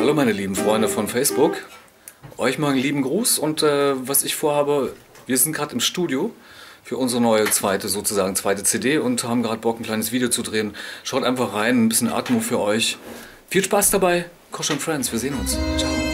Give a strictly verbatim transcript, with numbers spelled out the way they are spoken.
Hallo meine lieben Freunde von Facebook, euch mal einen lieben Gruß und äh, was ich vorhabe, wir sind gerade im Studio für unsere neue zweite, sozusagen zweite C D und haben gerade Bock ein kleines Video zu drehen. Schaut einfach rein, ein bisschen Atmo für euch. Viel Spaß dabei, Kosch und Friends, wir sehen uns. Ciao.